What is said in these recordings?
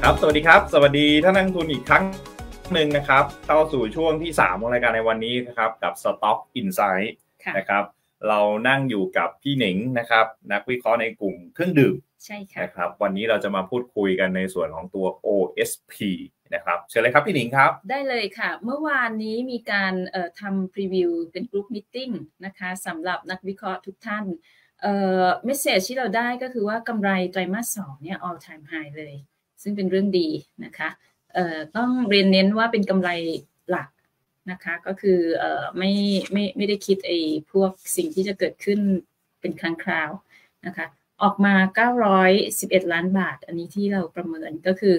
ครับสวัสดีครับสวัสดีท่านนักลงทุนอีกครั้งหนึ่งนะครับเข้าสู่ช่วงที่3ของรายการในวันนี้นะครับกับ Stock Insight นะครับเรานั่งอยู่กับพี่หนิงนะครับนักวิเคราะห์ในกลุ่มเครื่องดื่มใช่ค่ะนะครับวันนี้เราจะมาพูดคุยกันในส่วนของตัว OSP นะครับเชิญเลยครับพี่หนิงครับได้เลยค่ะเมื่อวานนี้มีการทำพรีวิวเป็นกลุ่มมีตติ้งนะคะสำหรับนักวิเคราะห์ทุกท่านเมสเสจที่เราได้ก็คือว่ากำไรไตรมาส2เนี่ย all time high เลยซึ่งเป็นเรื่องดีนะคะต้องเรียนเน้นว่าเป็นกำไรหลักนะคะก็คือไม่ได้คิดไอ้พวกสิ่งที่จะเกิดขึ้นเป็นครั้งคราวนะคะออกมา911ล้านบาทอันนี้ที่เราประเมินก็คือ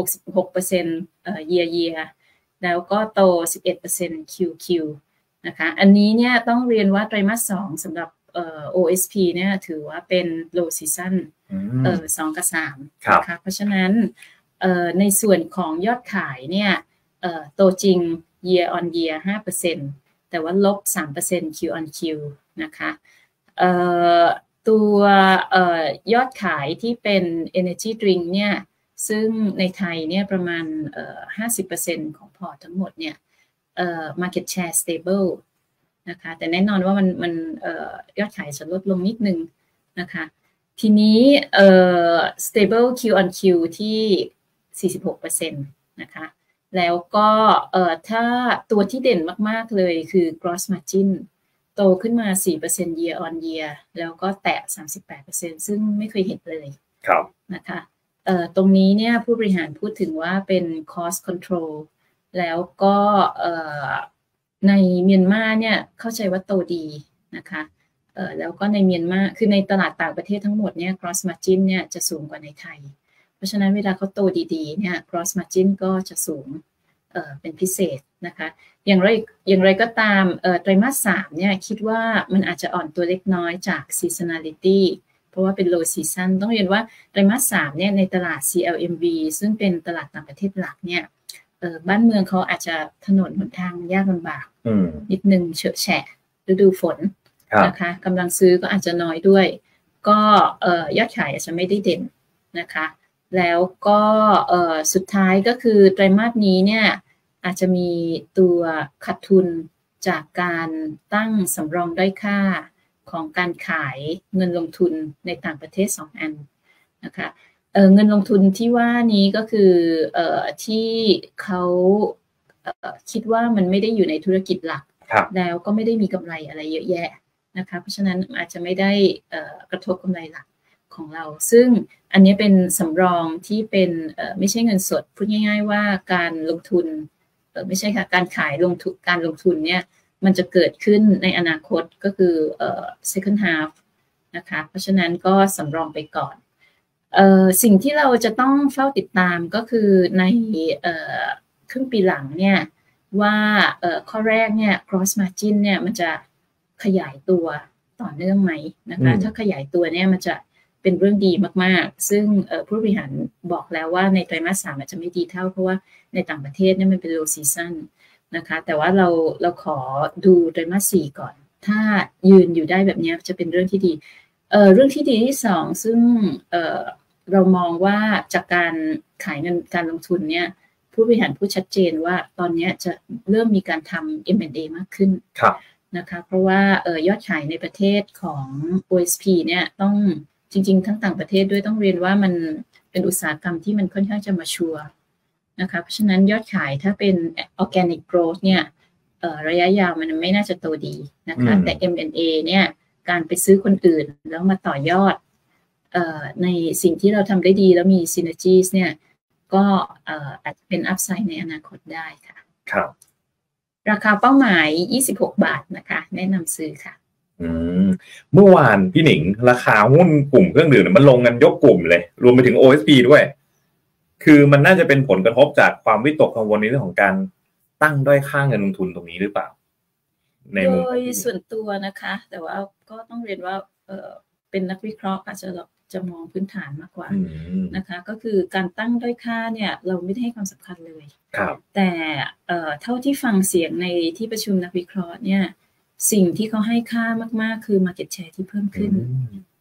66% year แล้วก็โต 11% QQ นะคะอันนี้เนี่ยต้องเรียนว่าไตรมาส2สำหรับOSP เนี่ยถือว่าเป็น low season 2 กับ 3นะคะเพราะฉะนั้นในส่วนของยอดขายเนี่ยโตจริง year on year 5% แต่ว่าลบ 3% Q on Q นะคะตัวยอดขายที่เป็น energy drink เนี่ยซึ่งในไทยเนี่ยประมาณ50% ของพอร์ตทั้งหมดเนี่ยmarket share stable นะคะแต่แน่นอนว่ามันยอดขายจะลดลงนิดนึงนะคะทีนี้stable Q on Q ที่ 46% นะคะแล้วก็ถ้าตัวที่เด่นมากๆเลยคือ gross margin โตขึ้นมา 4% year on year แล้วก็แตะ 38% ซึ่งไม่เคยเห็นเลยนะคะตรงนี้เนี่ยผู้บริหารพูดถึงว่าเป็น cost control แล้วก็ในเมียนมาเนี่ยเข้าใจว่าโตดีนะคะแล้วก็ในเมียนมาคือในตลาดต่างประเทศทั้งหมดเนี่ย gross margin เนี่ยจะสูงกว่าในไทยเพราะฉะนั้นเวลาเขาโตดีๆเนี่ย gross margin ก็จะสูงเป็นพิเศษนะคะอย่างไรก็ตามไตรมาส3เนี่ยคิดว่ามันอาจจะอ่อนตัวเล็กน้อยจาก seasonality เพราะว่าเป็น low season ต้องเรียนว่าไตรมาส3เนี่ยในตลาด CLMV ซึ่งเป็นตลาดต่างประเทศหลักเนี่ยบ้านเมืองเขาอาจจะถนนหนทางยากลำบากนิดนึงเฉอะแฉะฤดูฝนนะคะกำลังซื้อก็อาจจะน้อยด้วยก็ยอดขายอาจจะไม่ได้เด่นนะคะแล้วก็สุดท้ายก็คือไตรมาสนี้เนี่ยอาจจะมีตัวขาดทุนจากการตั้งสำรองด้อยค่าของการขายเงินลงทุนในต่างประเทศ2 อันนะคะเงินลงทุนที่ว่านี้ก็คือที่เขาคิดว่ามันไม่ได้อยู่ในธุรกิจหลักแล้วก็ไม่ได้มีกำไรอะไรเยอะแยะนะคะเพราะฉะนั้นอาจจะไม่ได้กระทบกำไรหลักของเราซึ่งอันนี้เป็นสำรองที่เป็นไม่ใช่เงินสดพูดง่ายๆว่าการลงทุนไม่ใช่ค่ะการขายการลงทุนเนี่ยมันจะเกิดขึ้นในอนาคตก็คือsecond half นะคะเพราะฉะนั้นก็สำรองไปก่อนสิ่งที่เราจะต้องเฝ้าติดตามก็คือในครึ่งปีหลังเนี่ยว่าข้อแรกเนี่ย gross margin เนี่ยมันจะขยายตัวต่อเนื่องไหมนะคะถ้าขยายตัวเนี่ยมันจะเป็นเรื่องดีมากๆซึ่งผู้บริหารบอกแล้วว่าในไตรมาส3อาจจะไม่ดีเท่าเพราะว่าในต่างประเทศเนี่ยมันเป็น low season นะคะแต่ว่าเราขอดูไตรมาส4ก่อนถ้ายืนอยู่ได้แบบนี้จะเป็นเรื่องที่ดีเรื่องที่ดีที่2ซึ่งเรามองว่าจากการขายเงินการลงทุนเนี่ยผู้บริหารพูดชัดเจนว่าตอนนี้จะเริ่มมีการทำ M&A มากขึ้นนะคะเพราะว่ายอดขายในประเทศของ OSP เนี่ยต้องจริงๆทั้งต่างประเทศด้วยต้องเรียนว่ามันเป็นอุตสาหกรรมที่มันค่อนข้างจะมาชัวร์นะคะเพราะฉะนั้นยอดขายถ้าเป็น organic growth เนี่ยระยะยาวมันไม่น่าจะโตดีนะคะแต่ M&A เนี่ยการไปซื้อคนอื่นแล้วมาต่อยอดในสิ่งที่เราทำได้ดีแล้วมี synergies เนี่ยก็อาจจะเป็น upside ในอนาคตได้ค่ะครับราคาเป้าหมาย26 บาทนะคะแนะนำซื้อค่ะเมื่อวานพี่หนิงราคาหุ้นกลุ่มเครื่องดื่มมันลงกันยกกลุ่มเลยรวมไปถึง OSP ด้วยคือมันน่าจะเป็นผลกระทบจากความวิตกกังวลในเรื่องของการตั้งด้อยค่าเงินลงทุนตรงนี้หรือเปล่าในมุมโดยส่วนตัวนะคะแต่ว่าก็ต้องเรียนว่าเป็นนักวิเคราะห์อาจจะมองพื้นฐานมากกว่านะคะก็คือการตั้งด้อยค่าเนี่ยเราไม่ได้ให้ความสำคัญเลยแต่เท่าที่ฟังเสียงในที่ประชุมนักวิเคราะห์เนี่ยสิ่งที่เขาให้ค่ามากๆคือ market share ที่เพิ่มขึ้น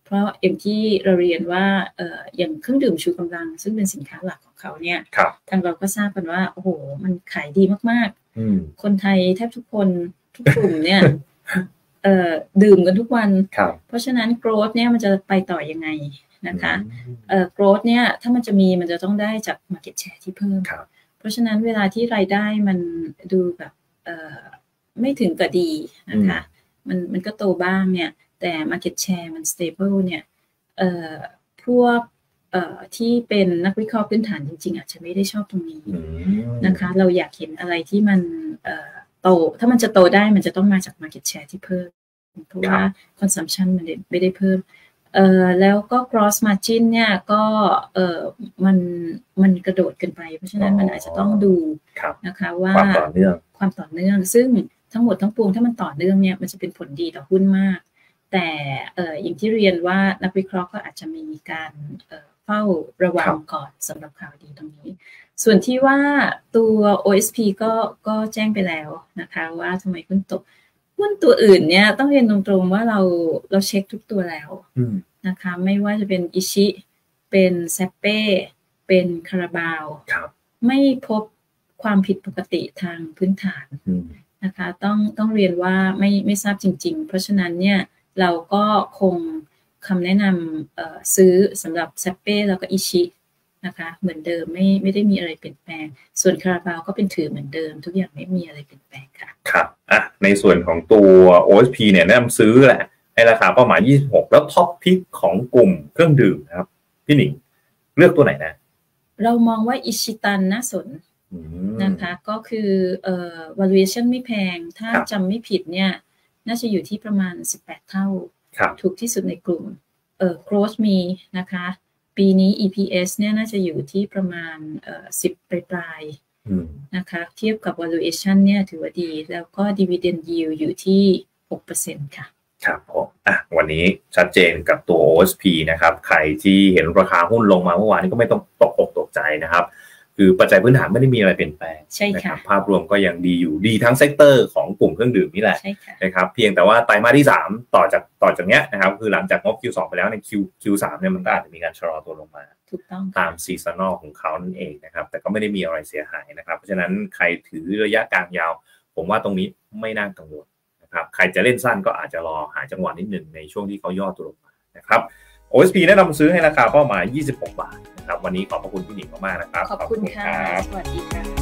เพราะอย่างที่เราเรียนว่าอย่างเครื่องดื่มชูกำลังซึ่งเป็นสินค้าหลักของเขาเนี่ยทางเราก็ทราบกันว่าโอ้โหมันขายดีมากๆคนไทยแทบทุกคนทุกกลุ่มเนี่ยดื่มกันทุกวันเพราะฉะนั้น growth เนี่ยมันจะไปต่อยังไงนะคะgrowth เนี่ยถ้ามันจะมีมันจะต้องได้จาก market share ที่เพิ่มเพราะฉะนั้นเวลาที่รายได้มันดูแบบไม่ถึงกับดีนะคะมันก็โตบ้างเนี่ยแต่ market share มัน stable เนี่ยพวกที่เป็นนักวิเคราะห์พื้นฐานจริงๆอาจจะไม่ได้ชอบตรงนี้นะคะเราอยากเห็นอะไรที่มันโตถ้ามันจะโตได้มันจะต้องมาจาก market share ที่เพิ่มเพราะว่า consumption มันไม่ได้เพิ่มแล้วก็ gross margin เนี่ยก็มันกระโดดเกินไปเพราะฉะนั้นมันอาจจะต้องดูนะคะว่าความต่อเนื่องซึ่งทั้งหมดทั้งปวงถ้ามันต่อเนื่องเนี่ยมันจะเป็นผลดีต่อหุ้นมากแต่อย่างที่เรียนว่านักวิเคราะห์ก็อาจจะมีการเฝ้าระวังก่อนสำหรับข่าวดีตรงนี้ส่วนที่ว่าตัว OSP ก็แจ้งไปแล้วนะคะว่าทำไมหุ้นตกหุ้นตัวอื่นเนี่ยต้องเรียนตรงๆว่าเราเช็คทุกตัวแล้วนะคะไม่ว่าจะเป็นอิชิเป็นแซปเป้เป็นคาราบาวไม่พบความผิดปกติทางพื้นฐานนะคะต้องเรียนว่าไม่ทราบจริงๆเพราะฉะนั้นเนี่ยเราก็คงคำแนะนำซื้อสำหรับแซปเป้แล้วก็อิชินะคะเหมือนเดิมไม่ได้มีอะไรเปลี่ยนแปลงส่วนคาราบาวก็เป็นถือเหมือนเดิมทุกอย่างไม่มีอะไรเปลี่ยนแปลงค่ะครับในส่วนของตัว OSP เนี่ยแนะนำซื้อแหละให้ราคาเป้าหมาย26แล้วท็อปพิกของกลุ่มเครื่องดื่มนะครับพี่หนิงเลือกตัวไหนนะเรามองว่าอิชิตันน่าสนนะคะก็คือvaluation ไม่แพงถ้าจำไม่ผิดเนี่ยน่าจะอยู่ที่ประมาณ18เท่าถูกที่สุดในกลุ่มgrowth มีนะคะปีนี้ EPS เนี่ยน่าจะอยู่ที่ประมาณ10ปลายนะคะเทียบกับ valuation เนี่ยถือว่าดีแล้วก็ dividend yield อยู่ที่ 6% ค่ะครับผมวันนี้ชัดเจนกับตัว OSP นะครับใครที่เห็นราคาหุ้นลงมาเมื่อวานนี้ก็ไม่ต้องตกอกตกใจนะครับคือปัจจัยพื้นฐานไม่ได้มีอะไรเปลี่ยนแปลงนะครับภาพรวมก็ยังดีอยู่ดีทั้งเซกเตอร์ของกลุ่มเครื่องดื่มนี่แหละนะครับเพียงแต่ว่าไตรมาสที่3ต่อจากเนี้ยนะครับคือหลังจากงบ Q2 ไปแล้วใน Q3 เนี่ยมันก็อาจจะมีการชะลอตัวลงมาถูกต้องตามซีซันนอลของเขานั่นเองนะครับแต่ก็ไม่ได้มีอะไรเสียหายนะครับเพราะฉะนั้นใครถือระยะกลางยาวผมว่าตรงนี้ไม่น่ากังวลนะครับใครจะเล่นสั้นก็อาจจะรอหาจังหวะนิดนึงในช่วงที่เขาย่อตัวลงมานะครับ OSP แนะนำซื้อให้ราคาเป้าหมาย26 บาทนะครับวันนี้ขอบพระคุณพี่หนิงมากๆนะครับขอบคุณค่ะสวัสดีค่ะ